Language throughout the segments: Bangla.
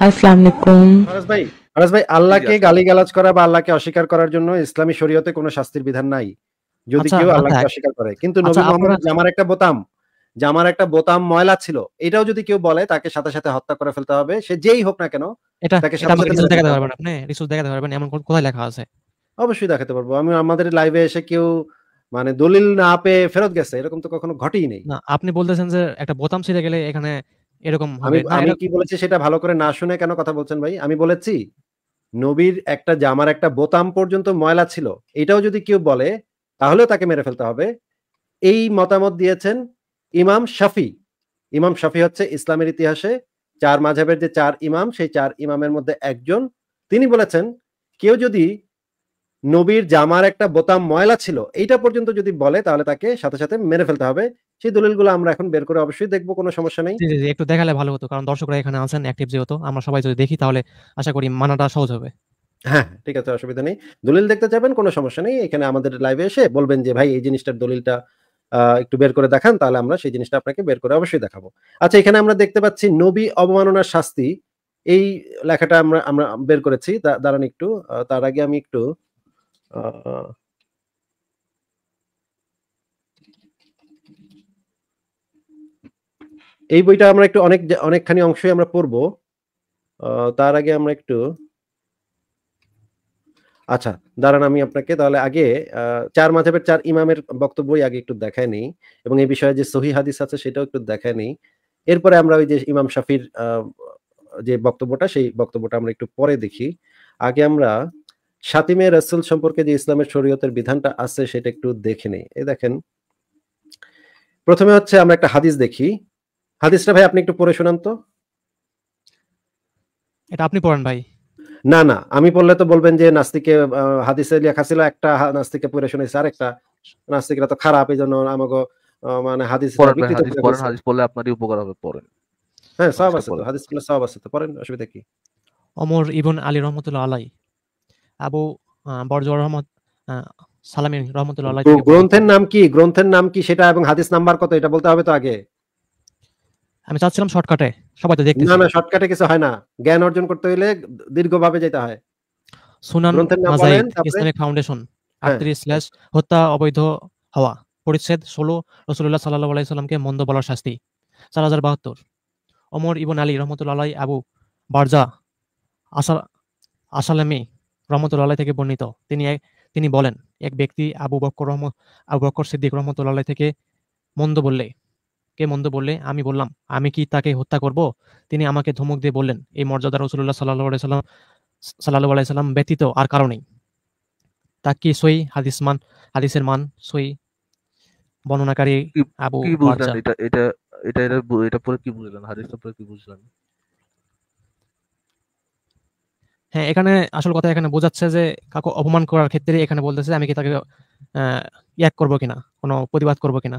আসসালামু আলাইকুম। ফারাজ ভাই, ফারাজ ভাই, জি, জি, আল্লাহকে আসসালাম। গালিগালাজ করা বা আল্লাহকে অস্বীকার করার জন্য ইসলামী শরীয়তে কোনো শাস্তির বিধান নাই। যদি আচ্ছা কেউ মাথা আল্লাহকে অস্বীকার করে। কিন্তু আচ্ছা নবী আপনারা মুহাম্মদের জামার একটা বোতাম ময়লা ছিল। এটাও যদি কেউ বলে তাকে সাথে, সাথে হত্যা করে ফেলতে হবে। সে যেই হোক না কেন, এটা তাকে এটা সাথে, আমাকে সাথে রিসোর্স মেরে ফেলতে দেখাতে হবে। পারবেন আপনি? রিসোর্স দেখাতে পারবেন এমন কোথায় লেখা আছে? অবশ্যই দেখাতে পারবো। আমি আমাদের লাইভে এসে কেউ মানে দলিল না পেয়ে ফেরত গেছে। এরকম তো কখনো ঘটেই নাই। না, আপনি বলতেছেন যে একটা বোতাম ছিঁড়ে গেলে এখানে এরকম আমি হবে। না আমি এটা কি বলেছি সেটা ভালো করে না শুনে কেন কথা বলছেন ভাই? আমি বলেছি নবীর একটা জামার একটা বোতাম পর্যন্ত ময়লা ছিল। এটাও যদি কেউ বলে তাহলেও তাকে মেরে ফেলতে হবে। এই মতামত দিয়েছেন ইমাম শাফি। ইমাম শাফি হচ্ছে ইসলামের ইতিহাসে ৪ মাযহাবের যে ৪ ইমাম, সেই ৪ ইমামের মধ্যে একজন। তিনি বলেছেন, কেউ যদি নবীর জামার একটা বোতাম ময়লা ছিল, এইটা পর্যন্ত যদি বলে তাহলে তাকে সাথে, সাথে মেরে ফেলতে হবে। সেই দলিলগুলো আমরা এখন বের করে অবশ্যই দেখব, কোনো সমস্যা নেই। জি, জি, জি, একটু দেখালে ভালো হতো। কারণ দর্শকরা এখানে আছেন অ্যাক্টিভ যেহেতু। আমরা সবাই যদি দেখি তাহলে আশা করি মানাটা সহজ হবে। হ্যাঁ, ঠিক আছে, অসুবিধা নেই। দলিল দেখতে চাইবেন, কোনো সমস্যা নেই। এখানে আমাদের লাইভে এসে বলবেন যে, "ভাই এই জিনিসটার দলিলটা একটু বের করে দেখান।" তাহলে আমরা সেই জিনিসটা আপনাকে বের করে অবশ্যই দেখাবো। আচ্ছা, এখানে আমরা দেখতে পাচ্ছি নবী অবমাননার শাস্তি। এই লেখাটা আমরা আমরা বের করেছি। দাঁড়ান একটু। তার আগে আমি একটু আ এই বইটা আমরা একটু অনেকখানি অংশই আমরা পড়বো। আ তার আগে আমরা একটু আচ্ছা, দাঁড়ান আমি আপনাকে তাহলে আগে আ ৪ মাযহাবের ৪ ইমামের বক্তব্যই আগে একটু দেখায় নেই এবং এই বিষয়ে যে সহিহ হাদিস আছে সেটাও একটু দেখায় নেই। এরপরে আমরা ওই যে ইমাম শাফির যে বক্তব্যটা সেই বক্তব্যটা আমরা একটু পরে দেখি। আগে আমরা শাতিমে রাসূল সম্পর্কে যে ইসলামের শরীয়তের বিধানটা আছে সেটা একটু দেখে নেই। এই দেখেন, ১ম এ হচ্ছে আমরা একটা হাদিস দেখি। হাদিসটা ভাই আপনি একটু পড়ে শোনান তো। এটা আপনি পড়েন ভাই। না, না, আমি পড়লে তো বলবেন যে নাস্তিকে হাদিসে লেখা ছিল একটা নাস্তিকে পড়ে শোনাইছে আরেকটা। নাস্তিকরা তো খারাপ এজন্য আমাগো মানে হাদিসটা পড়েন ভাই, বিকৃত হাদিস করে পড়েন। ফেলছে। হাদিস পড়লে আপনারই উপকার হবে। পড়েন, হ্যাঁ, সওয়াব হাদিসটা আছে তো। পড়েন। হাদিস পড়লে সওয়াব আছে তো। পড়েন, অসুবিধা কি? ওমর ইবন আলী রহমতুল্লাহ আলাই আবু বরজর রহমত আ সালামি রহমতুল্লাহ আলাই থেকে বর্ণিত। গ্রন্থের নাম কি? গ্রন্থের নাম কি সেটা এবং হাদিস নাম্বার কত এটা বলতে হবে তো আগে। আমি চাচ্ছিলাম শর্টকাটে। সবাই তো না, দেখতেছি। না, শর্টকাটে কিছু হয় না। জ্ঞান অর্জন করতে হইলে দীর্ঘভাবে যেতে হয়। সুনান গ্রন্থের নাম বলেন মাযাইদ তারপরে। ইসলামিক ফাউন্ডেশন হ্যাঁ, ৩৮/ হত্যা অবৈধ হওয়া। পরিচ্ছেদ ১৬ রাসূলুল্লাহ সাল্লাল্লাহু আলাইহি সাল্লামকে মন্দ বলার শাস্তি। ৪০৭২ ওমর ইবন আলী রহমতুল্লাহ আলাই আবু বারজা আসা আসালামি রহমতুল্লাহ আলাই থেকে বর্ণিত। তিনি বলেন, এক ব্যক্তি আবু বকর সিদ্দিক রহমতুল্লাহ আলাই থেকে মন্দ বললে মন্দ বললে আমি বললাম, আমি কি তাকে হত্যা করব? তিনি আমাকে ধমক দিয়ে বললেন, এই মর্যাদা রাসূলুল্লাহ সাল্লাল্লাহু আলাইহি সাল্লাম ব্যতীত আর কারো নেই। তা কি সহিহ হাদিসের মান সহিহ বর্ণনাকারী কি আবু কি বুঝলেন? বারজা। এটা পড়ে কি বুঝলেন? হাদিসটা পড়ে কি বুঝলেন? হ্যাঁ, এখানে আসল কথা এখানে বোঝাচ্ছে যে কাউকে অপমান করার ক্ষেত্রে এখানে বলতেছে আমি কি তাকে ইয়াক করব কিনা, কোনো প্রতিবাদ করব কিনা।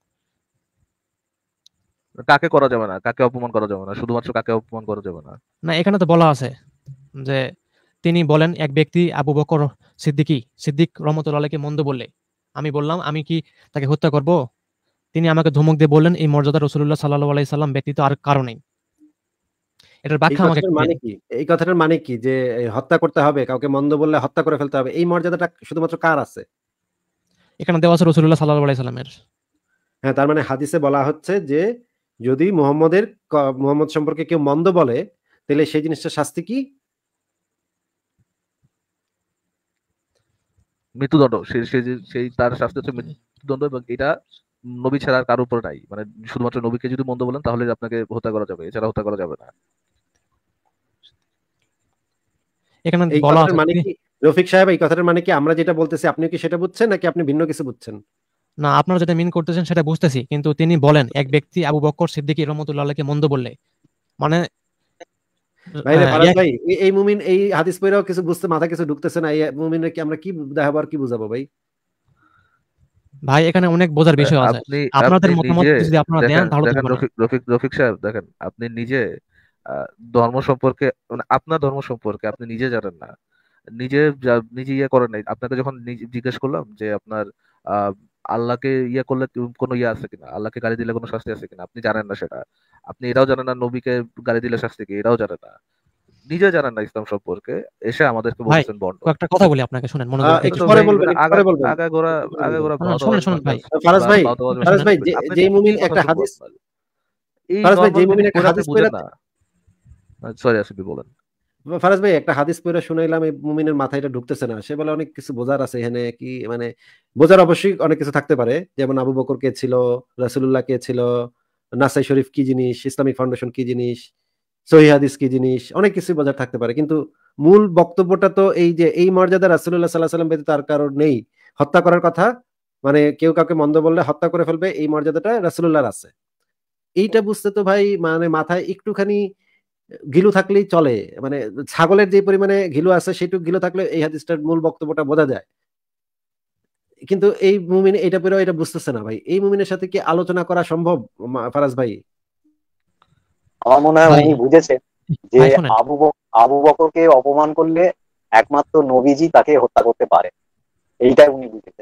কাকে করা যাবে না? কাকে অপমান করা যাবে না? শুধুমাত্র কাকে অপমান করা যাবে না? না, এখানে তো বলা আছে যে তিনি বলেন, এক ব্যক্তি আবু বকর সিদ্দিক রহমতুল্লাহ আলাইকে মন্দ বললে আমি বললাম, আমি কি তাকে হত্যা করব? তিনি আমাকে ধমক দিয়ে বললেন, এই মর্যাদা রাসূলুল্লাহ সাল্লাল্লাহু আলাইহি সাল্লাম ব্যতীত আর কারো নেই। এটার এই ব্যাখ্যা আমাকে কথাটার একটু দিন। মানে কি? এই কথাটার মানে কি? যে হত্যা করতে হবে, কাউকে মন্দ বললে হত্যা করে ফেলতে হবে। এই মর্যাদাটা শুধুমাত্র কার আছে? এখানে দেওয়া আছে রাসূলুল্লাহ সাল্লাল্লাহু আলাইহি সাল্লামের। হ্যাঁ, তার মানে হাদিসে বলা হচ্ছে যে যদি মুহাম্মদ সম্পর্কে কেউ মন্দ বলে, তাইলে সেই জিনিসটার শাস্তি কি? মৃত্যুদণ্ড। সেই তার শাস্তি হচ্ছে মৃত্যুদণ্ড, এবং এটা নবী ছাড়া আর কারো উপর নাই। মানে শুধুমাত্র নবীকে যদি মন্দ বলেন তাহলে আপনাকে হত্যা করা যাবে। এছাড়া হত্যা করা যাবে না। এখানে এই বলা কথাটার আছে মানে কি রফিক সাহেব, এই কথাটার মানে কি আমরা যেটা বলতেছি আপনিও কি সেটা বুঝছেন নাকি আপনি ভিন্ন কিছু বুঝছেন? না, আপনারা যেটা মিন করতেছেন সেটা বুঝতেছি। কিন্তু তিনি বলেন, এক ব্যক্তি আবু বকর সিদ্দিক রহমতুল্লাহ আলাইকে মন্দ বললে মানে ভাইরে ফারাজ ইয়া ভাই, এই মুমিন এই হাদিস পইড়াও কিছু বুঝতে মাথায় কিছু ঢুকতেছে না। এই মুমিনের কি আমরা কি দেখাবো আর কি বুঝাবো ভাই? ভাই এখানে অনেক বোঝার বিষয় আছে। আপনি আপনি আপনাদের মতামত নিজে যদি আপনারা দেন দেখেন, তাহলে তো দেখেন হবে না। রফিক সাহেব, দেখেন আপনি নিজে ধর্ম সম্পর্কে, মানে আপনার ধর্ম সম্পর্কে আপনি নিজে জানেন না। নিজে ইয়ে করেন নাই। আপনাকে যখন জিজ্ঞেস করলাম যে আপনার আহ আল্লাহকে ইয়ে করলে কোনো ইয়ে আছে কিনা, আল্লাহকে গালি দিলে কোনো শাস্তি আছে কিনা, আপনি জানেন না সেটা। আপনি এটাও জানেন না নবীকে গালি দিলে শাস্তি কি, এটাও জানেন না। নিজে জানেন না ইসলাম সম্পর্কে, এসে আমাদেরকে ভাই বলতেছেন বন্ড। কয়েকটা কথা বলি আপনাকে, শুনেন মনোযোগ দিয়ে একটু তো শুনেন। পরে ভাই বলবেন, একটু আগা পরে বলবেন, আগাগোড়া একটু পরে আগাগোড়া বলবেন। শুনেন ভাওতাবাজি শুনেন ভাই, মার্কাস ফারাজ ভাই, ভাওতাবাজি ফারাজ শুনেন। ভাই, মার্কাস আপনি যেই মুমিন কি কথা একটা শুনবো হাদিস, আপনার? এই ফারাজ ভাই যেই নরমাল মুমিন মিনিং একটা পড়ে আপনি হাদিস বুঝেন পড়ে, না? সরি আসিফ বলেন। ফারাজ ভাই একটা হাদিস পড়ে শুনাইলাম, এই মুমিনের মাথায় এটা ঢুকতেছে না। সে বলে অনেক কিছু বোঝার আছে এখানে, কি মানে বোঝার অবশ্যই অনেক কিছু থাকতে পারে, যেমন আবু বকর কে ছিল, রাসূলুল্লাহ কে ছিল, নাসাই শরীফ কি জিনিস, ইসলামিক ফাউন্ডেশন কি জিনিস, সহিহ হাদিস কি জিনিস, অনেক কিছু বোঝার থাকতে পারে। কিন্তু মূল বক্তব্যটা তো এই যে এই মর্যাদা রাসূলুল্লাহ সাল্লাল্লাহু আলাইহি ওয়াসাল্লাম ব্যতীত আর কারোর নেই। হত্যা করার কথা, মানে কেউ কাউকে মন্দ বললে হত্যা করে ফেলবে, এই মর্যাদাটা রাসূলুল্লাহর আছে। এইটা বুঝতে তো ভাই মানে মাথায় একটুখানি ঘিলু থাকলেই চলে। মানে ছাগলের যে পরিমাণে ঘিলু আছে সেটুকু ঘিলু থাকলে এই হাদিসটার মূল বক্তব্যটা বোঝা যায়। কিন্তু এই মুমিন এটা পড়েও এটা বুঝতেছে না ভাই। এই মুমিনের সাথে কি আলোচনা করা সম্ভব ফারাজ ভাই? আমার মনে হয় ভাই উনি বুঝেছেন যে ভাই শুনেন, আবু বকরকে অপমান করলে একমাত্র নবীজি তাকে হত্যা করতে পারে, এইটাই উনি বুঝেছেন।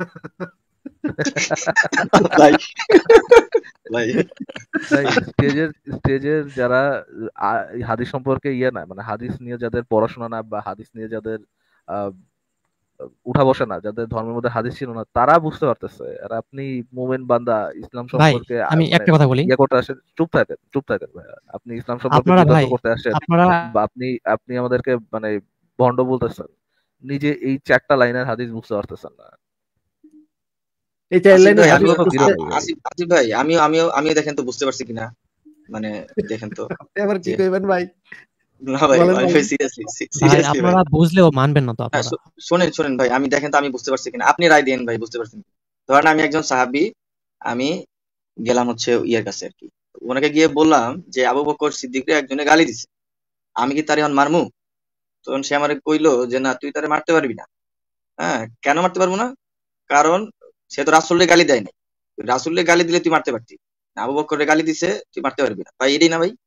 ভাই ভাই ভাই স্টেজের যারা এই হাদিস সম্পর্কে ইয়ে না, মানে হাদিস নিয়ে যাদের পড়াশোনা না বা হাদিস নিয়ে যাদের আহ, উঠা বসা না, যাদের ধর্মের মধ্যে হাদিস ছিল না, তারা বুঝতে পারতেছে। আর আপনি মোমেন বান্দা ইসলাম ভাই সম্পর্কে আমি মানে একটা কথা বলি। ইয়ে করতে আসেন, চুপ থাকেন ভাই। আপনি ইসলাম সম্পর্কে আপনারা বিতর্ক ভাই, করতে আসেন, আপনারা বা আপনি আমাদেরকে মানে ভণ্ড বলতেছেন, নিজে এই চারটা লাইনের হাদিস বুঝতে পারতেছেন না। এই চাইল্ড আসিফ লাইনের ভাই, হাদিস এগুলো তো জিরো বুঝতে নেই ভাই। আসিফ ভাই, আমিও দেখেন তো বুঝতে পারছি কিনা, মানে দেখেন তো আপনি আবার কি যে, কইবেন ভাই? না ভাই বলেন ভাই ভাই। ভাই সিরিয়াসলি ভাই সিরিয়াসলি ভাই। আপনারা বুঝলেও মানবেন না তো হ্যাঁ, আপনারা। শোনেন ভাই, আমি দেখেন তো আমি বুঝতে পারছি কিনা, আপনি রায় দেন ভাই, বুঝতে পারছেন কিনা। ধরেন আমি একজন সাহাবী, আমি গেলাম হচ্ছে ইয়ের কাছে আর কি, ওনাকে গিয়ে বললাম যে আবু বকর সিদ্দিকরে একজনে গালি দিছে, আমি কি তারে এখন মারমু? তখন সে আমারে কইলো যে না, তুই তারে মারতে পারবি না। হ্যাঁ, কেন মারতে পারবো না? কারণ সে তো রাসূলকে গালি দেয় নাই। রাসূলকে গালি দিলে তুই মারতে পারতি, আবু বকরের গালি দিছে, তুই মারতে পারবি না ভাই, এটাই না ভাই?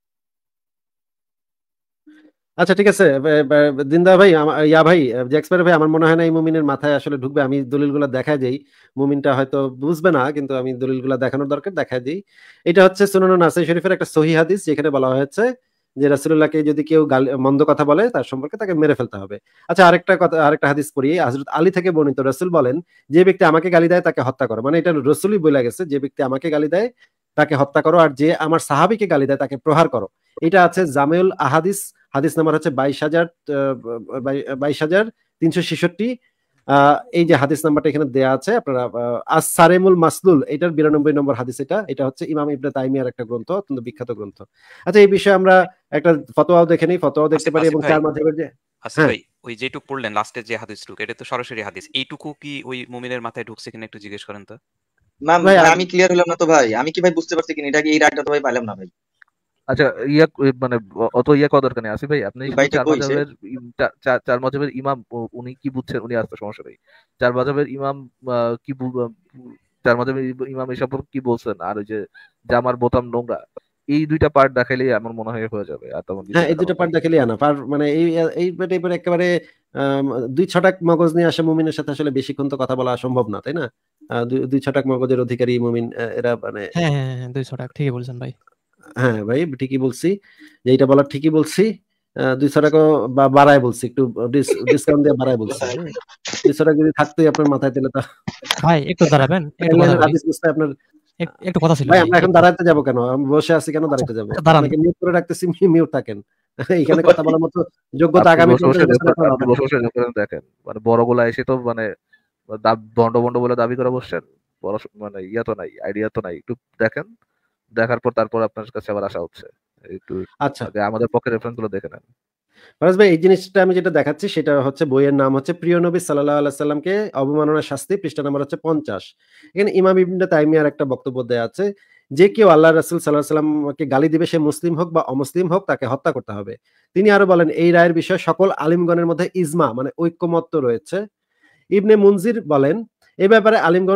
আচ্ছা ঠিক আছে, দিনদা ভাই, ইয়া ভাই, জ্যাক্সপার ভাই, আমার মনে হয় না এই মুমিনের মাথায় আসলে ঢুকবে। আমি দলিলগুলো দেখায় দেই, মুমিনটা হয়তো বুঝবে না, কিন্তু আমি দলিলগুলো দেখানোর দরকার, দেখায় দিই। এটা হচ্ছে সুনান নাসাই শরীফের একটা সহিহ হাদিস, যেখানে বলা হয়েছে যে রাসূলুল্লাহকে যদি কেউ মন্দ কথা বলে তার সম্পর্কে তাকে মেরে ফেলতে হবে। আচ্ছা আরেকটা কথা, আরেকটা হাদিস পড়ি। হযরত আলী থেকে বর্ণিত, রাসূল বলেন, যে ব্যক্তি আমাকে গালি দেয় তাকে হত্যা করো। মানে এটা রাসূলই বলে গেছে, যে ব্যক্তি আমাকে গালি দেয় তাকে হত্যা করো, আর যে আমার সাহাবীকে গালি দেয় তাকে প্রহার করো। এটা আছে জামিউল আহাদিস, হাদিস নাম্বার হচ্ছে 22,366। এই যে হাদিস নাম্বারটা এখানে দেয়া আছে, আপনারা আস-সারেমুল মাসলুল, এটার 92 নম্বর হাদিস। এটা হচ্ছে ইমাম ইবনে তাইমিয়ার একটা গ্রন্থ, অত্যন্ত বিখ্যাত গ্রন্থ। আচ্ছা এই বিষয়ে আমরা একটা ফতোয়াও দেখে নিই, ফতোয়াও দেখতে আসিফ পারি, আসিফ এবং ভাই, চার মাযহাবের যে, আসিফ হ্যাঁ ভাই, ওই যেটুক পড়লেন লাস্টের যে হাদিসটুকু, এটা তো সরাসরি হাদিস, এইটুকু কি ওই মুমিনের মাথায় ঢুকছে কিনা একটু জিজ্ঞেস করেন তো। না ভাই ভাই, আমি ক্লিয়ার হলাম না তো ভাই, আমি কি ভাই বুঝতে পারছি কিনা, এটা কি এই রায়টা তো ভাই পাইলাম না ভাই। আচ্ছা মানে অত করার দরকার নেই আসিফ ভাই। আপনি শুধু ভাইটা কইছে চার মাযহাবের ইমাম উনি কি বুঝছেন উনি আসতে সমস্যা নেই। চার মাযহাবের ইমাম কি চার মাযহাবের ইমাম এই সম্পর্কে কি বলছেন, আর ওই যে জামার বোতাম নোংরা, এই দুইটা পার্ট দেখাইলেই আমার মনে হয় হয়ে যাবে, আর তেমন কিছু হ্যাঁ, এই দুটো দেখানোর পার্ট নাই। দেখালেই আনা পার, মানে এই টাইপের একেবারে দুই ছটাক মগজ নিয়ে আসা মুমিনের সাথে আসলে বেশিক্ষণ তো কথা বলা সম্ভব না, তাই না? দুই ছটাক মগজের অধিকারী মুমিন, এরা মানে, হ্যাঁ হ্যাঁ হ্যাঁ 200 টাকা ঠিকই বলছেন ভাই। হ্যাঁ ভাই ঠিকই বলছি, যে এটা বলার ঠিকই বলছি। 200 টাকা বাড়ায় বলছি, একটু ডিসকাউন্ট দিয়ে বাড়ায় বলছি, হ্যাঁ। 200 টাকা যদি থাকতোই আপনার মাথায়, তাহলে তো ভাই একটু দাঁড়াবেন, একটু কথা লাইনের বলি। হাদিস বুঝতে আপনার। একটু কথা ছিল ভাই ভাই, আমরা এখন একটু। দাঁড়াতে যাবো কেন? আমি বসে আছি কেন আচ্ছা দাঁড়াতে যাবো? আচ্ছা, দাঁড়ান। আপনাকে মিউট করে রাখতেছি, মিউট থাকেন। এখানে কথা বলার মতো যোগ্যতা আপনি আগামী বসে 50 বসে বছর আপনার আপনি হবে না। বসে বসে দেখেন, মানে বড়গুলা এসে তো মানে বন্ড বন্ড বলে দাবি করে বসছেন। মানে ইয়া তো নাই, আইডিয়া তো নাই। একটু দেখেন, দেখার পর তারপর আপনার কাছে আবার আসা হচ্ছে। একটু আচ্ছা আগে আমাদের পক্ষে রেফারেন্স গুলো দেখে নেন। ফারাজ ভাই, এই জিনিসটা আমি যেটা দেখাচ্ছি সেটা হচ্ছে, বইয়ের নাম হচ্ছে প্রিয় নবী সাল্লাল্লাহু আলাইহি সাল্লামকে অবমাননার শাস্তি, পৃষ্ঠা নাম্বার হচ্ছে 50। এখানে ইমাম ইবনে তাইমিয়ার একটা বক্তব্য দেয়া আছে, যে কেউ আল্লাহ রাসূল সাল্লাল্লাহু আলাইহি সাল্লামকে গালি দিবে, সে মুসলিম হোক বা অমুসলিম হোক, তাকে হত্যা করতে হবে। তিনি আরো বলেন, এই রায়ের বিষয়ে সকল আলিমগণের মধ্যে ইজমা মানে ঐক্যমত্য রয়েছে। ইবনে মুনজির বলেন, এ ব্যাপারে আলিমগণ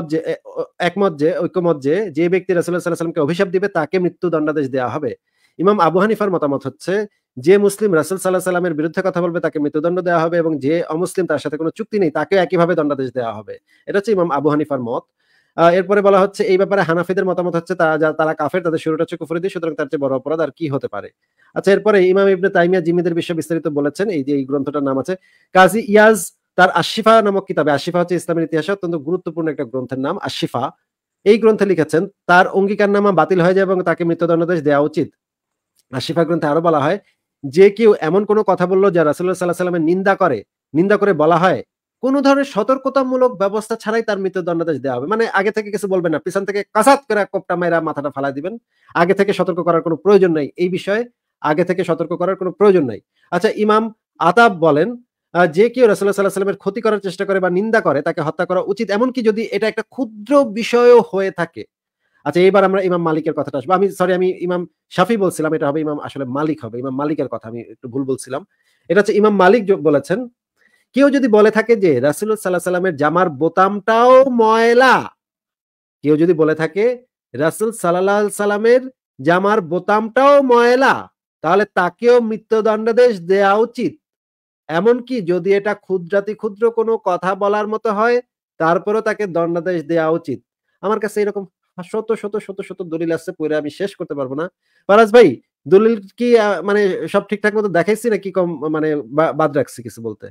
ঐক্যমত যে যে ব্যক্তি রাসূলুল্লাহ সাল্লাল্লাহু আলাইহি ওয়াসাল্লামকে অভিশাপ দিবে তাকে মৃত্যুদণ্ডাদেশ দেওয়া হবে। ইমাম আবু হানিফার মতামত হচ্ছে, যে মুসলিম রাসূল সাল্লাল্লাহু আলাইহি সাল্লামের বিরুদ্ধে কথা বলবে তাকে মৃত্যুদণ্ড দেওয়া হবে, এবং যে অমুসলিম তার সাথে কোনো চুক্তি নেই তাকে একইভাবে দণ্ডাদেশ দেওয়া হবে। এটা হচ্ছে ইমাম আবু হানিফার মত। এরপরে বলা হচ্ছে এই ব্যাপারে হানাফিদের মতামত হচ্ছে তারা কাফের, তাদের শুরুটা হচ্ছে কুফরি দিয়ে, সুতরাং তার চেয়ে বড় অপরাধ আর কি হতে পারে। আচ্ছা, এরপরে ইমাম ইবনে তাইমিয়া জিম্মিদের বিষয়ে বিস্তারিত বলেছেন। এই যে এই গ্রন্থটার নাম আছে কাজী ইয়াজ, তার আশিফা নামক কিতাবে, আশিফা হচ্ছে ইসলামের ইতিহাসে অত্যন্ত গুরুত্বপূর্ণ একটা গ্রন্থের নাম আশিফা, এই গ্রন্থে লিখেছেন তার অঙ্গীকারনামা বাতিল হয়ে যায় এবং তাকে মৃত্যুদণ্ডাদেশ দেওয়া উচিত। আশিফা গ্রন্থে আরো বলা হয় যে কেউ এমন কোনো কথা বললো যা রাসূলুল্লাহ সাল্লাল্লাহু আলাইহি ওয়াসাল্লামের নিন্দা করে বলা হয়, কোন ধরনের সতর্কতামূলক ব্যবস্থা ছাড়াই তার মৃত্যুদণ্ডাদেশ দেওয়া হবে। মানে আগে থেকে কিছু বলবেন না, পিছন থেকে কাসাত করে কোপটা মেরা মাথাটা ফালাই দিবেন। আগে থেকে সতর্ক করার কোনো প্রয়োজন নাই, এই বিষয়ে আগে থেকে সতর্ক করার কোনো প্রয়োজন নাই। আচ্ছা, ইমাম আতাব বলেন যে কেউ রাসূলুল্লাহ সাল্লাল্লাহু আলাইহি ওয়াসাল্লামের ক্ষতি করার চেষ্টা করে বা নিন্দা করে তাকে হত্যা করা উচিত, এমনকি যদি এটা একটা ক্ষুদ্র বিষয়ও হয়ে থাকে। আচ্ছা, এবার আমরা ইমাম মালিকের কথাটা আসবো। আমি ইমাম শাফি বলছিলাম, এটা হবে ইমাম আসলে মালিক হবে, ইমাম মালিকের কথা আমি একটু ভুল বলছিলাম। এটা হচ্ছে ইমাম মালিক বলেছেন, কেউ যদি বলে থাকে যে রাসূলুল্লাহ সাল্লাল্লাহু আলাইহি ওয়াসাল্লামের জামার বোতামটাও ময়লা, কেউ যদি বলে থাকে রাসূল সাল্লাল্লাহু আলাইহি ওয়াসাল্লামের জামার বোতামটাও ময়লা, তাহলে তাকেও মৃত্যুদণ্ডাদেশ দেওয়া উচিত, এমনকি যদি এটা ক্ষুদ্র কোনো কথা বলার মতো হয়, তারপরেও তাকে দণ্ডাদেশ দেওয়া উচিত। আমার কাছে এরকম শত দলিল আছে, পড়ে আমি শেষ করতে পারবো না। ফারাজ ভাই, দলিল কি মানে সব ঠিকঠাক মতো দেখাইছি নাকি কম মানে বাদ রাখছি কিছু বলতে?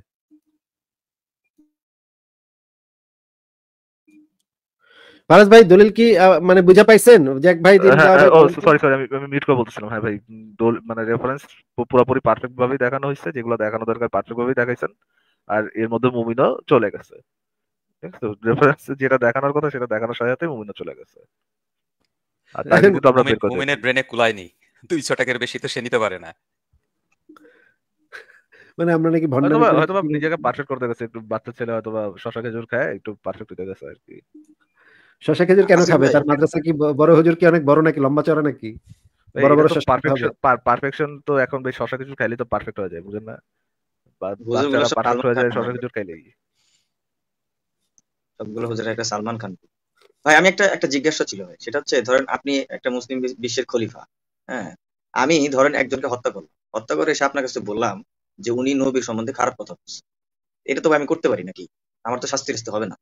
ফারাজ ভাই, দলিল কি মানে বুঝা পাইছেন? জ্যাক ভাই, সরি আমি মিউট করে বলতেছিলাম। হ্যাঁ ভাই, মানে রেফারেন্স পুরোপুরি পারফেক্ট ভাবেই দেখানো হয়েছে, যেগুলো দেখানো দরকার পারফেক্ট ভাবেই দেখাইছেন। আর এর মধ্যে মুমিনও চলে গেছে, ঠিক আছে? রেফারেন্স যেটা দেখানোর কথা সেটা দেখানোর সাথে সাথে মুমিনও চলে গেছে, আর তাই কিন্তু আমরা বের করে মুমিনের ব্রেনে কুলায়নি, 200 টাকার বেশি তো সে নিতে পারে না। মানে আমরা নাকি হয়তো নিজেকে পারফেক্ট করতে গেছে, একটু বাচ্চা ছেলে হয়তো বা শশা খেজুর খায়, একটু পারফেক্ট হতে গেছে আর কি। শশা খেজুর কেন আসিফ খাবে? ভাই, তার মাদ্রাসা কি বড় হুজুর কি অনেক বড় নাকি, লম্বা চড়া নাকি? বড় এটা বড় তো শশা খেতে হবে। পারফেকশন তো এখন বেশ শশা খেজুর খাইলে তো পারফেক্ট হয়ে যায়, বুঝেন না? হুজুরগুলো বাচ্চারা সব পারফেক্ট সালমান হয়ে খান যায় হয় শশা ভাই। খেজুর খাইলেই। সবগুলো হুজুর একটা সালমান খান। ভাই, আমি একটা জিজ্ঞাসা ছিল ভাই, সেটা হচ্ছে ধরেন আপনি একটা মুসলিম বিশ্বের খলিফা, হ্যাঁ, আমি ধরেন একজনকে হত্যা করলাম, হত্যা করে এসে আপনার কাছে বললাম যে উনি নবীর সম্বন্ধে খারাপ কথা বলছে, এটা তো ভাই আমি করতে পারি নাকি? আমার তো শাস্তি আসতে হবে না?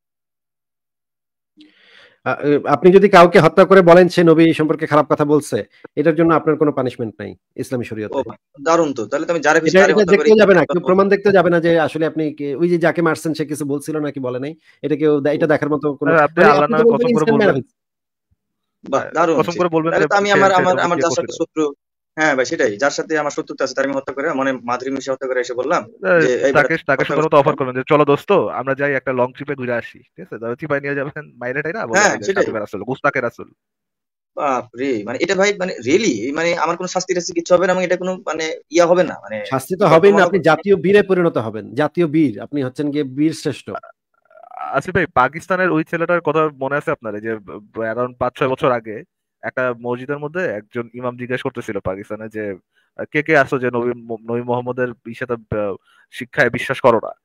আপনি যদি কাউকে হত্যা করে বলেন সে নবী সম্পর্কে খারাপ কথা বলছে, এটার জন্য আপনার কোনো পানিশমেন্ট নাই ইসলামী ও শরীয়তে। ভাই, দারুণ তো, তাহলে তো আমি যারে খুশি এটা তারে এটা হত্যা করে দেখতেও যাবে না, একটা কেউ বলবো। প্রমাণ দেখতেও যাবে না যে আসলে আপনি ওই যে যাকে মারছেন সে কিছু বলছিল নাকি বলে নাই, এটা কেউ এটা দেখার মতো কোনো আপনি মানে আল্লাহর আপনি তো নামে বলছেন কসম করে ইনস্ট্যান্ট মেরা বলবেন, ফেলছে। বাহ, দারুণ। কসম করে বলবেন তাহলে যে তো আমি সে আমার সে আমার নবী আমার কে যার সাথে করছিল। শত্রু, হ্যাঁ ভাই সেটাই, যার সাথে আমার শত্রুতা আছে তার আমি হত্যা করে মানে মাধুরী মিশে হত্যা করে এসে বললাম যে এই বেটা তাকে হত্যা সুন্দর করছিস মতো অফার কেন? করবেন যে চলো দোস্ত আমরা যাই একটা লং ট্রিপে ঘুরে আসি, ঠিক আছে? তাহলে চিপাই নিয়ে যাবেন মাইরে টাইরা, বলবেন হ্যাঁ এই যে সেটাই। খাতিবের রাসূল, গুস্তাখের রাসূল। বাপ রে, মানে এটা ভাই মানে রিয়েলি মানে আমার কোনো শাস্তি টাস্তি কিছু হবে না, এবং এটা কোনো মানে ইয়া হবে না, মানে শাস্তি তো কি কয়, হবেই না, প্রমাণও আপনি জাতীয় বীরে পরিণত হবেন, জাতীয় বীর, আপনি হচ্ছেন গিয়ে বীর শ্রেষ্ঠ। আসিফ ভাই, পাকিস্তানের ওই ছেলেটার কথা মনে আছে আপনার? এই যে অ্যারাউন্ড 5-6 বছর আগে একটা মসজিদের মধ্যে একজন ইমাম জিজ্ঞেস করতেছিল পাকিস্তানে যে কে কে আসো যে নবী মোহাম্মদের সাথে শিক্ষায় বিশ্বাস করো না।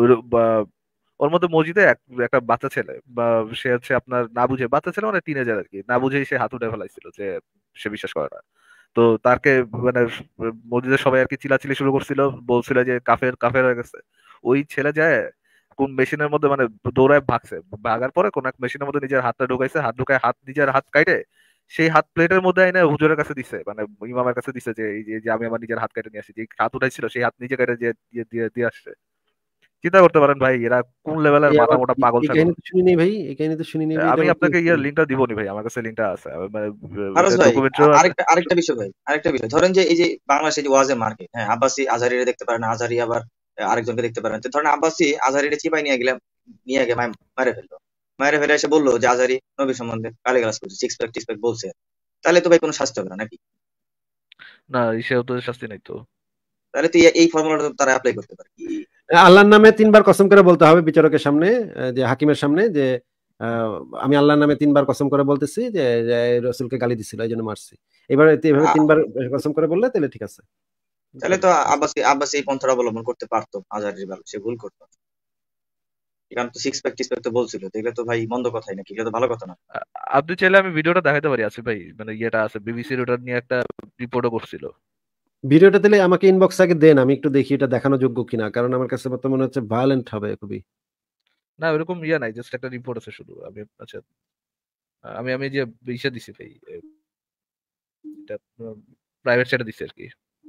ওর মধ্যে মসজিদে একটা বাচ্চা ছেলে বা সে হচ্ছে আপনার না বুঝে, বাচ্চা ছেলে মানে টিনেজার আর কি, না বুঝেই সে হাত উঠে ফেলাইছিল যে সে বিশ্বাস করে না। তো তাকে মানে মসজিদের সবাই আর কি চিল্লাচিল্লি শুরু করছিল, বলছিল যে কাফের কাফের হয়ে গেছে। ওই ছেলে যায় কোন মেশিনের মধ্যে মানে দৌড়ায় ভাগছে, ভাগার পরে কোন এক মেশিনের মধ্যে নিজের হাতটা ঢুকাইছে, হাত ঢুকায় নিজের হাত কাটে সেই হাত প্লেটের মধ্যে এনে হুজুরের কাছে দিছে, মানে ইমামের কাছে দিছে যে এই যে আমি আমার নিজের হাত কেটে নিয়ে আসি, যে হাত উঠাইছিল সেই হাত নিজে কেটে দিয়ে দিয়ে দিয়ে আসছে। চিন্তা করতে পারেন ভাই এরা কোন লেভেলের মাথা মোটা পাগল এই ছাগল। কাহিনী তো শুনি নেই ভাই, এই কাহিনী তো শুনি নেই ভাই, এটা আমি আবার কি? আপনাকে লিঙ্কটা দিবনি ভাই, আমার কাছে লিঙ্কটা আছে, মানে ফারাজ এটা ভাই, ডকুমেন্টারিও আছে। আরেকটা বিষয় ভাই, আরেকটা বিষয়, ধরেন যে এই যে বাংলাদেশে যে ওয়াজের মার্কেট, হ্যাঁ, আব্বাসী আজহারিরে দেখতে পারেন, আজহারি আবার আরেকজনকে দেখতে পারেন, তো ধরেন আব্বাসী আজহারিরে চিপাই নিয়ে গেলাম, নিয়ে গিয়ে মারে ফেললো, মারে ফেলে এসে বললো যে আজহারি নবী সম্বন্ধে গালিগালাজ করছে, সিক্স প্যাক টিক্স প্যাক বলছে, তাহলে তো ভাই কোনো শাস্তি হবে না নাকি? না, হিসেবে তো শাস্তি নাই তো। তাহলে তো এই ফর্মুলাটা তারা অ্যাপ্লাই করতে পারে কি? আল্লাহর নামে 3 বার কসম করে বলতে হবে বিচারকের সামনে, যে হাকিমের সামনে, যে আমি আল্লাহর নামে 3 বার কসম করে বলতেছি যে রসুলকে গালি দিছিল এই জন্য মারছি। এভাবে আ- 3 বার কসম করে বললে তাহলে ঠিক আছে। তাহলে তো আব্বাসী এই পন্থাটা অবলম্বন করতে পারতো, আজহারির বেলা সে ভুল করতো, কারণ তো সিক্স প্যাক টিক্স প্যাক তো বলছিল, তো এগুলো তো ভাই মন্দ কথাই নাকি, এটা তো ভালো কথা না। আ- আপনি চাইলে আমি ভিডিওটা দেখাতে পারি আসিফ ভাই, মানে ইয়েটা আছে, বিবিসির ওটা নিয়ে একটা রিপোর্টও করছিল। ভিডিওটা দিলে আমাকে ইনবক্স আগে দেন, আমি একটু দেখি এটা দেখানো যোগ্য কিনা, কারণ আমার কাছে তো মনে হচ্ছে ভায়োলেন্ট হবে খুবই। না ওরকম নাই, জাস্ট একটা রিপোর্ট আছে শুধু। আমি আচ্ছা আমি যে ইসে দিছি ভাই, এটা প্রাইভেট চ্যাটে দিছি আর কি।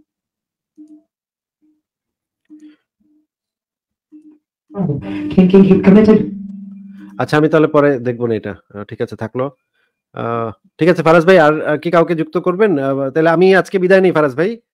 আচ্ছা আমি তাহলে পরে দেখবো না এটা। ঠিক আছে থাকলো। ঠিক আছে ফারাজ ভাই, আর কি কাউকে যুক্ত করবেন? তাহলে আমি আজকে বিদায় নিই ফারাজ ভাই।